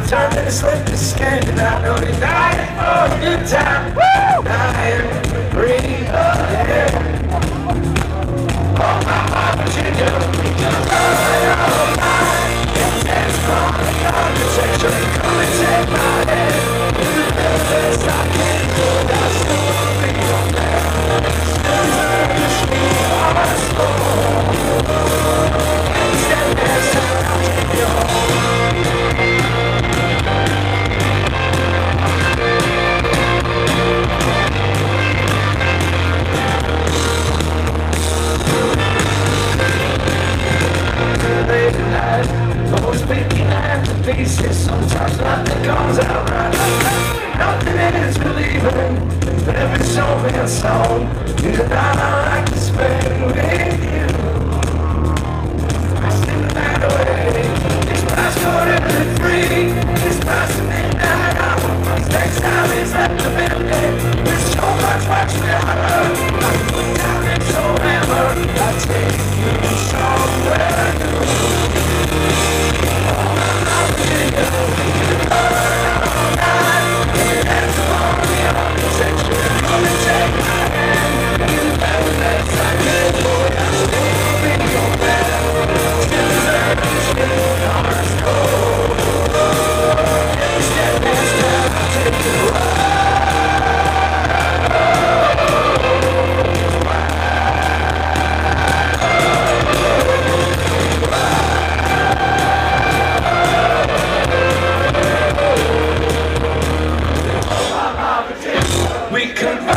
Turn and slip the skin, and I know you're dying for a good time. Dying, breathe, yeah. Oh, my Virginia, all mine. Intense from the architecture, come and take my hand. The best I can do, I still wanna be your man. Still learn to speak on slow. And stand there, so I'll take you home. Always picking at the pieces. Sometimes nothing comes out right. Nothing is believing. Every song and song that I like to spend with you. I see the night away. It's past 43. It's past midnight hour. Next time is at the building. There's so much wax behind. I put down and so hammer. I take you somewhere new. We can